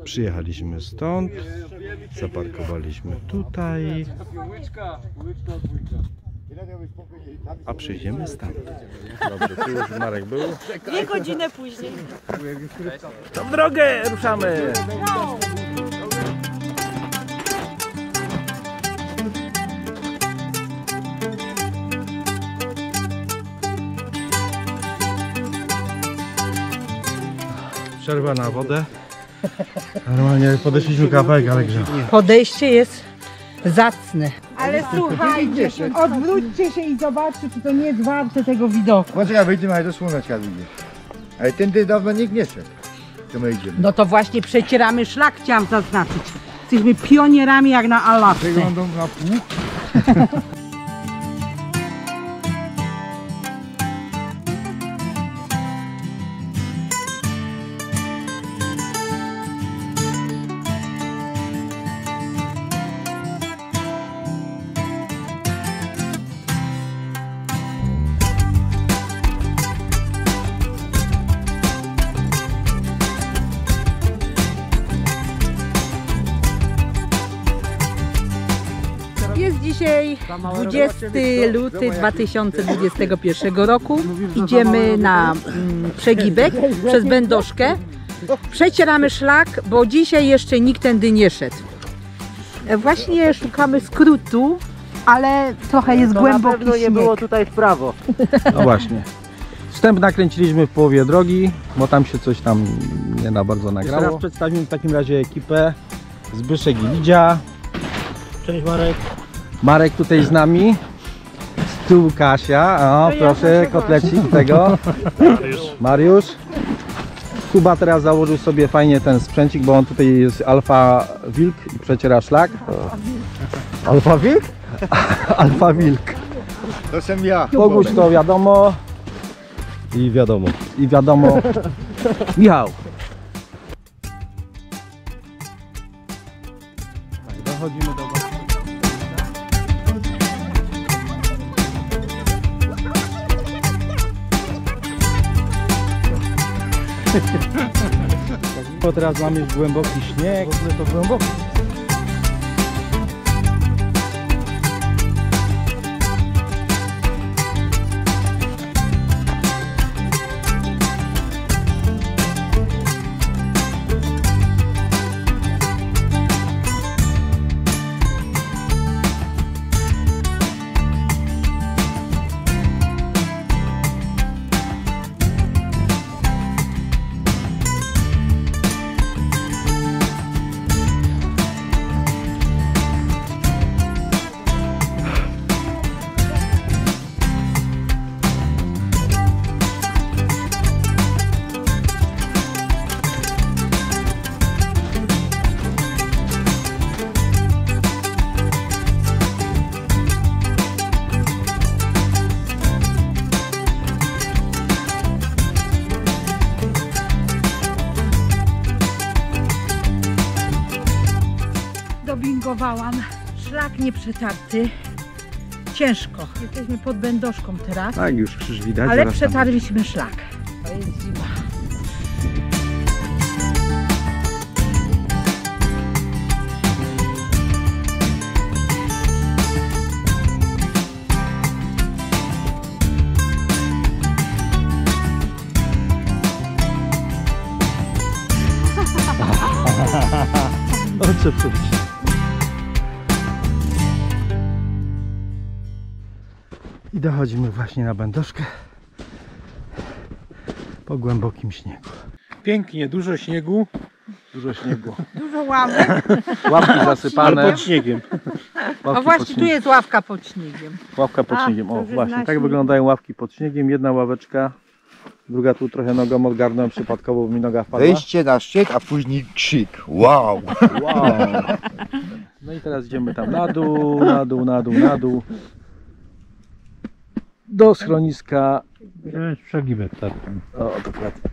Przyjechaliśmy stąd, zaparkowaliśmy tutaj, a przyjdziemy stamtąd. Dobrze, tu już Marek był. 2 godziny później. W drogę ruszamy! Przerwa na wodę. Normalnie podeszliśmy kawałek, ale grzeło. Podejście jest zacne. Ale słuchajcie, odwróćcie się i zobaczcie, czy to nie jest warte tego widoku. Poczekaj, wyjdziemy, ale do słoneczka wyjdzie. Ale tędy dawno nikt nie szedł. To my idziemy. No to właśnie przecieramy szlak, chciałam zaznaczyć. Jesteśmy pionierami jak na Alasce. Wyglądam na pół. Jest dzisiaj 20 luty 2021 roku. Idziemy na przegibek przez Będoszkę. Przecieramy szlak, bo dzisiaj jeszcze nikt tędy nie szedł. Właśnie szukamy skrótu, ale trochę jest głęboki śnieg. nie było tutaj w prawo. No właśnie. Wstęp nakręciliśmy w połowie drogi, bo tam się coś tam nie na bardzo nagrało. Teraz przedstawimy w takim razie ekipę. Zbyszek i Lidia. Cześć Marek. Marek tutaj z nami. Z tyłu Kasia. O, proszę, kotlecik tego. Mariusz. Kuba teraz założył sobie fajnie ten sprzęcik, bo on tutaj jest Alfa Wilk i przeciera szlak. Alfa Wilk? Alfa Wilk. To jestem ja. Boguś to wiadomo. I wiadomo. I wiadomo. Michał. Tak, dochodzimy do was. Bo teraz mamy już głęboki śnieg. W ogóle to głęboki. Dobingowałam. Szlak nieprzetarty. Ciężko. Jesteśmy pod Będoszką teraz, Tak, już krzyż widać. ale zaraz tam przetarliśmy szlak. To jest zima. Oczy przyjść. I dochodzimy właśnie na Będoszkę po głębokim śniegu. Pięknie, dużo śniegu. Dużo śniegu. Dużo ławek. Ławki zasypane. Pod śniegiem. A Ławki właśnie pod tu śniegiem. jest ławka pod śniegiem. Ławka pod A, śniegiem. to O, już właśnie, na tak śniegu. wyglądają ławki pod śniegiem. Jedna ławeczka, druga tu trochę nogą odgarnąłem przypadkowo, bo mi noga wpadła. Wejście na szczyt, a później krzyk. Wow! Wow. No i teraz idziemy tam na dół, na dół, na dół, na dół. Do schroniska. Przegibek, tak. O, dokładnie.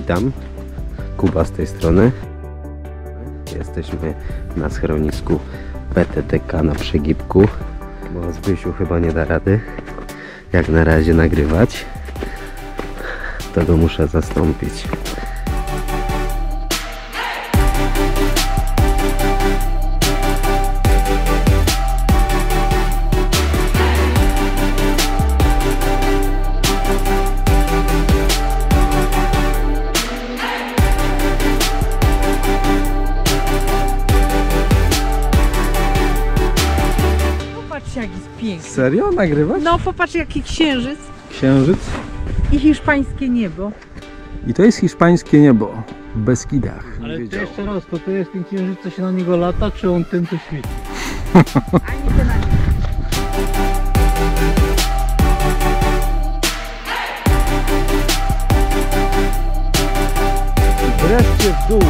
Witam, Kuba z tej strony. Jesteśmy na schronisku PTTK na Przegibku, bo Zbysiu chyba nie da rady jak na razie nagrywać, to go muszę zastąpić. Popatrz jak jest piękny. Serio? Nagrywać? No popatrz jaki księżyc Księżyc. i hiszpańskie niebo. I to jest hiszpańskie niebo w Beskidach. Ale to jeszcze raz, to jest ten księżyc, co się na niego lata, czy on tym tu świeci? Ani ten, ani ten. Wreszcie w dół.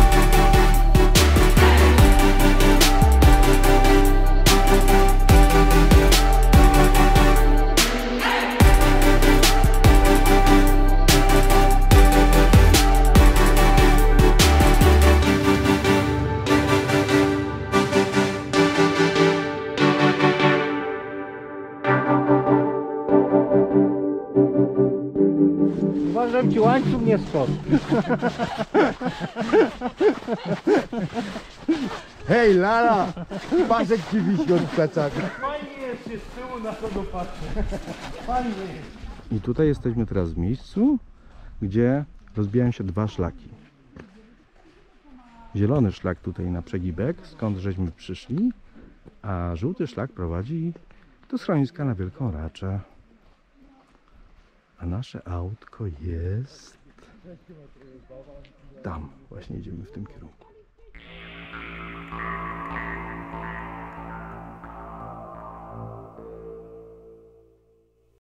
Uważam, ci łańcuch nie spadł. Hej, Lala! Pasek ci wisi od plecaka. I tutaj jesteśmy teraz w miejscu, gdzie rozbijają się dwa szlaki. Zielony szlak tutaj na Przegibek, skąd żeśmy przyszli, a żółty szlak prowadzi do schroniska na Wielką Raczę. A nasze autko jest tam. Właśnie idziemy w tym kierunku.